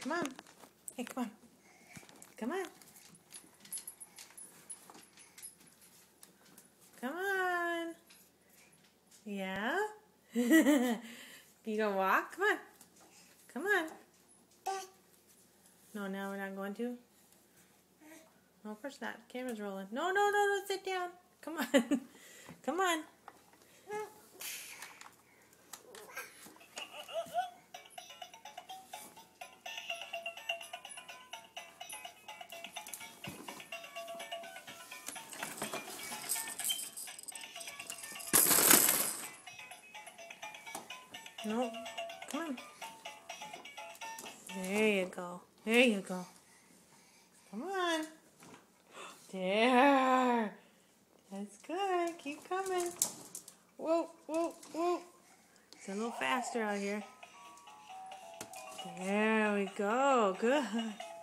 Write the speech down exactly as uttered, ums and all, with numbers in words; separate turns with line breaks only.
Come on. Hey, come on. Come on. Come on. Yeah? You gonna walk? Come on. Come on. No, now we're not going to? No, of course not. Camera's rolling. No, no, no, no, sit down. Come on. Come on. No, come on. There you go. There you go. Come on. There. That's good. Keep coming. Whoa, whoa, whoa. It's a little faster out here. There we go. Good.